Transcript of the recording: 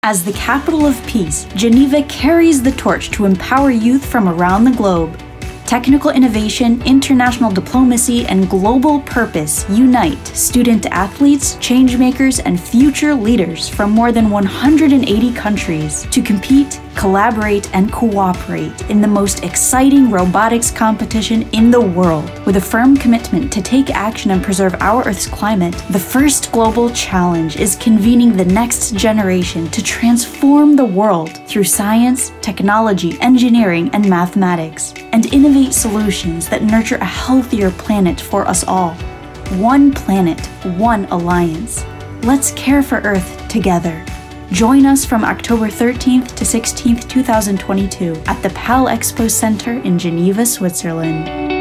As the capital of peace, Geneva carries the torch to empower youth from around the globe. Technical innovation, international diplomacy, and global purpose unite student-athletes, changemakers, and future leaders from more than 180 countries to compete, collaborate, and cooperate in the most exciting robotics competition in the world. With a firm commitment to take action and preserve our Earth's climate, the first global challenge is convening the next generation to transform the world through science, technology, engineering, and mathematics, and innovate solutions that nurture a healthier planet for us all. One planet, one alliance. Let's care for Earth together. Join us from October 13th to 16th, 2022 at the PAL Expo Center in Geneva, Switzerland.